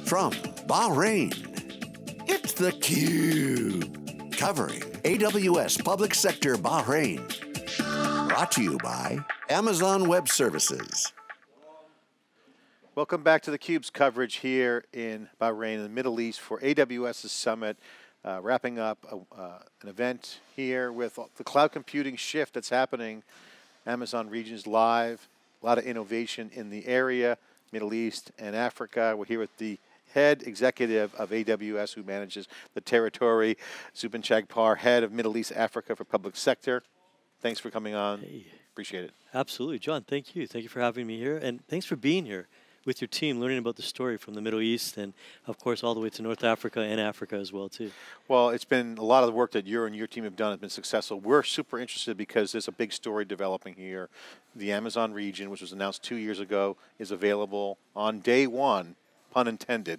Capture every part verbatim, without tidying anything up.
From Bahrain, it's theCUBE, covering A W S Public Sector Bahrain. Brought to you by Amazon Web Services. Welcome back to theCUBE's coverage here in Bahrain, in the Middle East, for AWS's Summit. Uh, wrapping up a, uh, an event here with the cloud computing shift that's happening. Amazon Regions Live, a lot of innovation in the area, Middle East and Africa. We're here with the head executive of A W S who manages the territory, Zubin Chagpar, head of Middle East Africa for public sector. Thanks for coming on. Hey. Appreciate it. Absolutely, John, thank you. Thank you for having me here, and thanks for being here with your team, learning about the story from the Middle East and, of course, all the way to North Africa and Africa as well, too. Well, it's been a lot of the work that you and your team have done has been successful. We're super interested because there's a big story developing here. The Amazon region, which was announced two years ago, is available on day one, pun intended.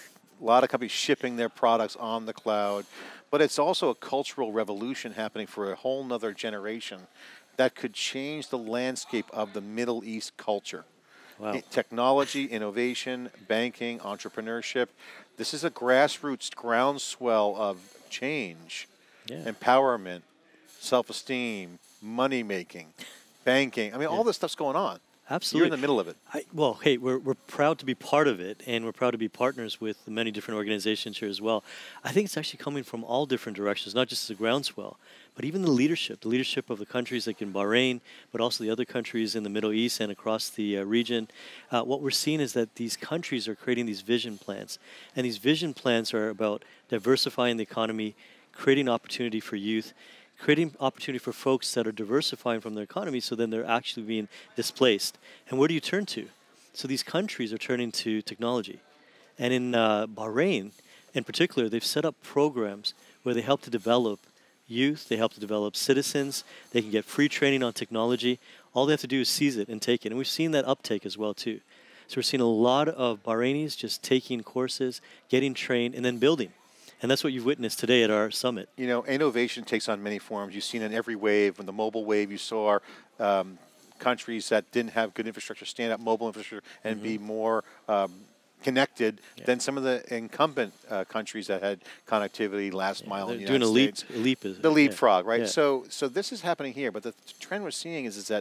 A lot of companies shipping their products on the cloud, but it's also a cultural revolution happening for a whole nother generation that could change the landscape of the Middle East culture. Wow. Technology, innovation, banking, entrepreneurship. This is a grassroots groundswell of change, yeah. empowerment, self-esteem, money-making, banking. I mean, yeah. all this stuff's going on. Absolutely. You're in the middle of it. I, well, hey, we're, we're proud to be part of it, and we're proud to be partners with the many different organizations here as well. I think it's actually coming from all different directions, not just as a groundswell, but even the leadership, the leadership of the countries like in Bahrain, but also the other countries in the Middle East and across the uh, region. Uh, what we're seeing is that these countries are creating these vision plans, and these vision plans are about diversifying the economy, creating opportunity for youth, creating opportunity for folks that are diversifying from their economy, so then they're actually being displaced. And where do you turn to? So these countries are turning to technology. And in uh, Bahrain, in particular, they've set up programs where they help to develop youth, they help to develop citizens, they can get free training on technology. All they have to do is seize it and take it. And we've seen that uptake as well, too. So we're seeing a lot of Bahrainis just taking courses, getting trained, and then building. And that's what you've witnessed today at our summit. You know, innovation takes on many forms. You've seen in every wave. When the mobile wave, you saw um, countries that didn't have good infrastructure stand up mobile infrastructure and mm-hmm. be more um, connected yeah. than some of the incumbent uh, countries that had connectivity last yeah, mile in the doing United a States. Leap, a leap is, the leapfrog, yeah. right? Yeah. So, so this is happening here. But the trend we're seeing is, is that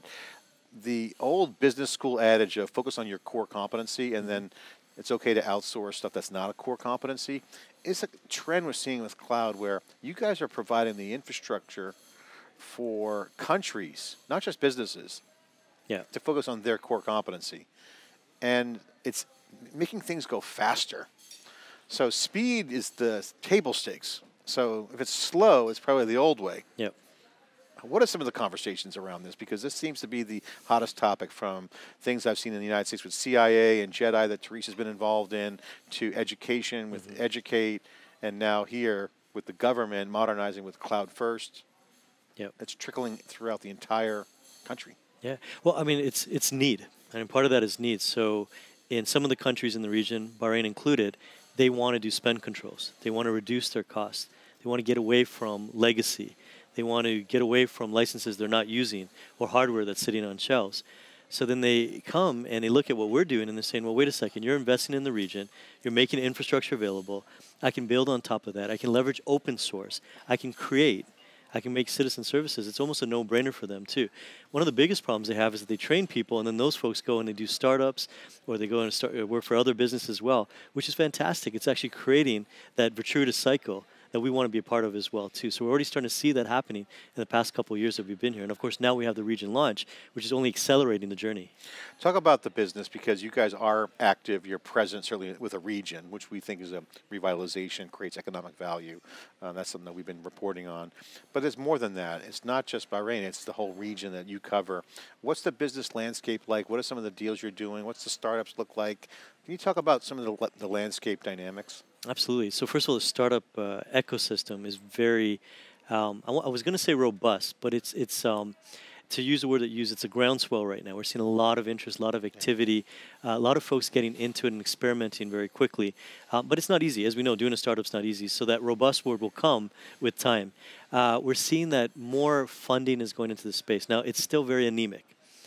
the old business school adage of focus on your core competency and then it's okay to outsource stuff that's not a core competency. It's a trend we're seeing with cloud where you guys are providing the infrastructure for countries, not just businesses, yeah. to focus on their core competency. And it's making things go faster. So speed is the table stakes. So if it's slow, it's probably the old way. Yep. What are some of the conversations around this? Because this seems to be the hottest topic, from things I've seen in the United States with C I A and JEDI that Teresa's been involved in, to education with mm-hmm. Educate, and now here with the government modernizing with Cloud First. Yep. It's trickling throughout the entire country. Yeah. Well, I mean, it's it's need. I mean, part of that is need. So in some of the countries in the region, Bahrain included, they want to do spend controls. They want to reduce their costs. They want to get away from legacy. They want to get away from licenses they're not using or hardware that's sitting on shelves. So then they come and they look at what we're doing and they're saying, well, wait a second, you're investing in the region, you're making infrastructure available, I can build on top of that, I can leverage open source, I can create, I can make citizen services. It's almost a no-brainer for them too. One of the biggest problems they have is that they train people and then those folks go and they do startups or they go and start work for other businesses as well, which is fantastic. It's actually creating that virtuous cycle that we want to be a part of as well too. So we're already starting to see that happening in the past couple of years that we've been here. And of course now we have the region launch, which is only accelerating the journey. Talk about the business, because you guys are active, you're present certainly with a region, which we think is a revitalization, creates economic value. Uh, that's something that we've been reporting on. But it's more than that. It's not just Bahrain, it's the whole region that you cover. What's the business landscape like? What are some of the deals you're doing? What's the startups look like? Can you talk about some of the, the landscape dynamics? Absolutely. So first of all, the startup uh, ecosystem is very, um, I, w I was going to say robust, but it's, it's um, to use the word that you use, it's a groundswell right now. We're seeing a lot of interest, a lot of activity, uh, a lot of folks getting into it and experimenting very quickly. Uh, but it's not easy. As we know, doing a startup's not easy. So that robust word will come with time. Uh, we're seeing that more funding is going into the space. Now, it's still very anemic.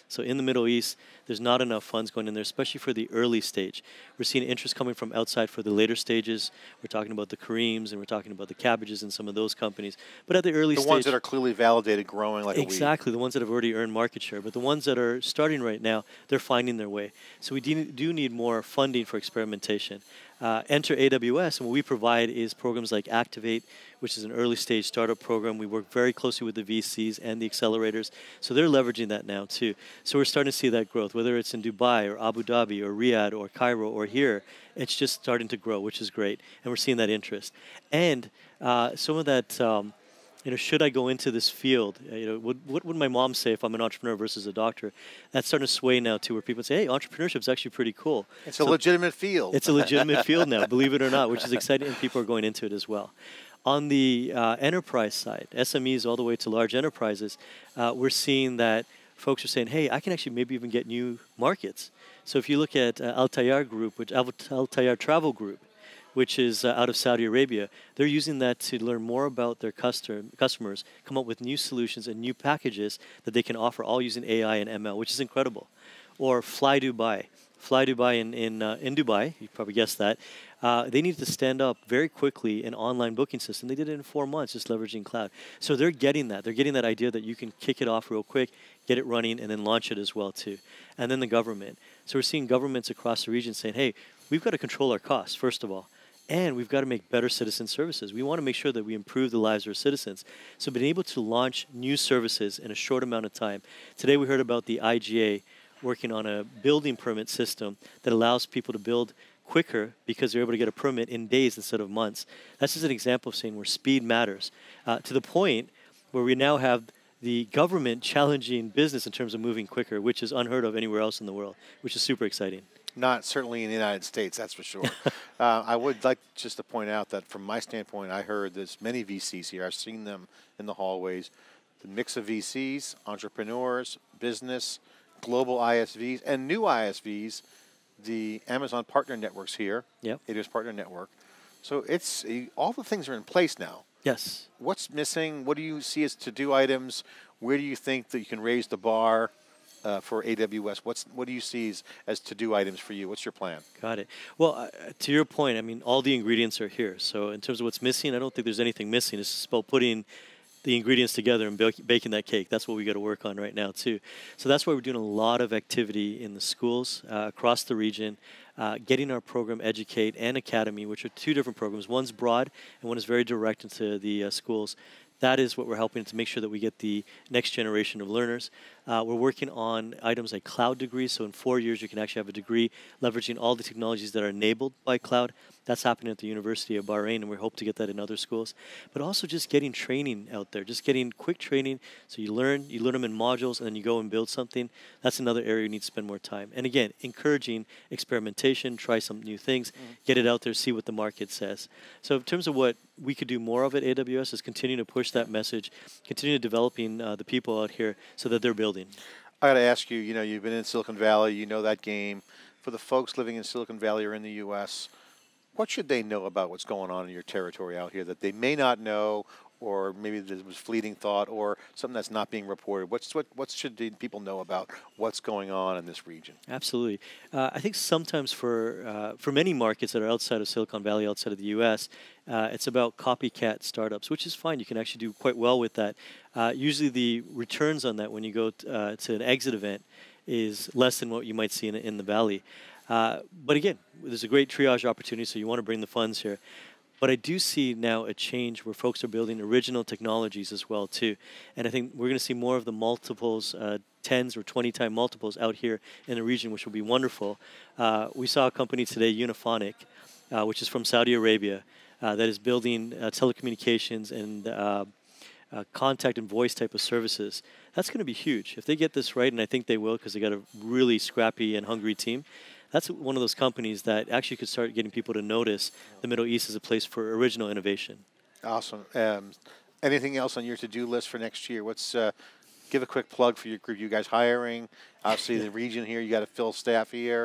So in the Middle East, there's not enough funds going in there, especially for the early stage. We're seeing interest coming from outside for the later stages. We're talking about the Kareems and we're talking about the Cabbages and some of those companies. But at the early the stage, ones that are clearly validated, growing like exactly a weed. the ones that have already earned market share. But the ones that are starting right now, they're finding their way. So we do, do need more funding for experimentation. Uh, enter A W S, and what we provide is programs like Activate, which is an early stage startup program. We work very closely with the V Cs and the accelerators, so they're leveraging that now too. So we're starting to see that growth, whether it's in Dubai or Abu Dhabi or Riyadh or Cairo or here, it's just starting to grow, which is great, and we're seeing that interest. And uh, some of that, um, you know, should I go into this field? Uh, you know, what, what would my mom say if I'm an entrepreneur versus a doctor? That's starting to sway now to where people say, hey, entrepreneurship is actually pretty cool. It's so a legitimate field. It's a legitimate field now, believe it or not, which is exciting, and people are going into it as well. On the uh, enterprise side, S M Es all the way to large enterprises, uh, we're seeing that folks are saying, hey, I can actually maybe even get new markets. So if you look at uh, Al Tayyar Group, which Al Tayyar Travel Group, which is uh, out of Saudi Arabia, they're using that to learn more about their custom, customers, come up with new solutions and new packages that they can offer, all using A I and M L, which is incredible. Or Fly Dubai. Fly Dubai in, in, uh, in Dubai, you probably guessed that, uh, they needed to stand up very quickly an online booking system. They did it in four months, just leveraging cloud. So they're getting that. They're getting that idea that you can kick it off real quick, get it running, and then launch it as well, too. And then the government. So we're seeing governments across the region saying, hey, we've got to control our costs, first of all. And we've got to make better citizen services. We want to make sure that we improve the lives of our citizens. So being able to launch new services in a short amount of time. Today we heard about the I G A working on a building permit system that allows people to build quicker because they're able to get a permit in days instead of months. That's just an example of saying where speed matters. Uh, to the point where we now have the government challenging business in terms of moving quicker, which is unheard of anywhere else in the world, which is super exciting. Not certainly in the United States, that's for sure. uh, I would like just to point out that from my standpoint, I heard there's many V Cs here. I've seen them in the hallways. The mix of V Cs, entrepreneurs, business, global I S Vs, and new I S Vs, the Amazon Partner Network's here. Yep. A W S Partner Network. So it's all the things are in place now. Yes. What's missing? What do you see as to-do items? Where do you think that you can raise the bar uh, for A W S? What's what do you see as, as to-do items for you? What's your plan? Got it. Well, uh, to your point, I mean, all the ingredients are here. So in terms of what's missing, I don't think there's anything missing. It's just about putting the ingredients together and bak baking that cake. That's what we got to work on right now too. So that's why we're doing a lot of activity in the schools uh, across the region, uh, getting our program Educate and Academy, which are two different programs. One's broad and one is very direct into the uh, schools. That is what we're helping to make sure that we get the next generation of learners. Uh, we're working on items like cloud degrees. So in four years, you can actually have a degree leveraging all the technologies that are enabled by cloud. That's happening at the University of Bahrain, and we hope to get that in other schools. But also just getting training out there, just getting quick training. So you learn, you learn them in modules, and then you go and build something. That's another area you need to spend more time. And again, encouraging experimentation, try some new things, mm-hmm. get it out there, see what the market says. So in terms of what we could do more of at A W S is continue to push that message, continue developing uh, the people out here so that they're building. I got to ask you, you know, you've been in Silicon Valley, you know that game. For the folks living in Silicon Valley or in the U S, what should they know about what's going on in your territory out here that they may not know, or maybe there was fleeting thought, or something that's not being reported? What's what what should the people know about what's going on in this region? Absolutely. Uh, I think sometimes for uh, for many markets that are outside of Silicon Valley, outside of the U S, uh, it's about copycat startups, which is fine. You can actually do quite well with that. Uh, usually the returns on that when you go t uh, to an exit event is less than what you might see in, in the Valley. Uh, but again, there's a great triage opportunity, so you want to bring the funds here. But I do see now a change where folks are building original technologies as well, too. And I think we're going to see more of the multiples, uh, tens or twenty time multiples out here in the region, which will be wonderful. Uh, we saw a company today, Uniphonic, uh, which is from Saudi Arabia, uh, that is building uh, telecommunications and uh, uh, contact and voice type of services. That's going to be huge. If they get this right, and I think they will because they got a really scrappy and hungry team, that's one of those companies that actually could start getting people to notice the Middle East as a place for original innovation. Awesome. Um, anything else on your to-do list for next year? What's uh, give a quick plug for your group. You guys hiring? Obviously, the region here, you got to fill staff here.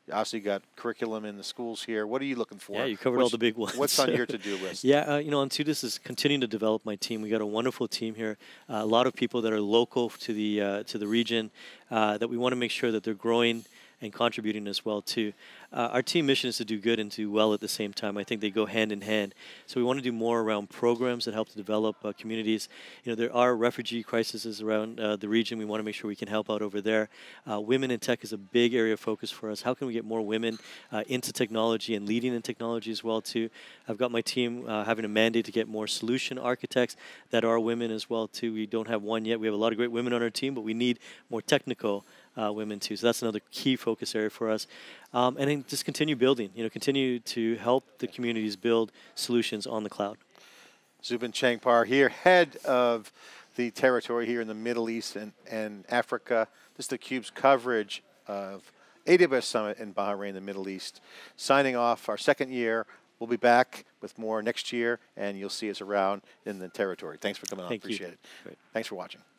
You also got curriculum in the schools here. What are you looking for? Yeah, you covered what's, all the big ones. What's on your to-do list? Yeah, uh, you know, on to this is continuing to develop my team. We got a wonderful team here. Uh, a lot of people that are local to the uh, to the region uh, that we want to make sure that they're growing and contributing as well too. Uh, our team mission is to do good and do well at the same time. I think they go hand in hand. So we want to do more around programs that help to develop uh, communities. You know, there are refugee crises around uh, the region. We want to make sure we can help out over there. Uh, women in tech is a big area of focus for us. How can we get more women uh, into technology and leading in technology as well too? I've got my team uh, having a mandate to get more solution architects that are women as well too. We don't have one yet. We have a lot of great women on our team, but we need more technical Uh, women too. So that's another key focus area for us. Um, and then just continue building, you know, continue to help the communities build solutions on the cloud. Zubin Changpar here, head of the territory here in the Middle East and, and Africa. This is theCUBE's coverage of A W S Summit in Bahrain, the Middle East. Signing off our second year. We'll be back with more next year, and you'll see us around in the territory. Thanks for coming on. Thank Appreciate you. it. Great. Thanks for watching.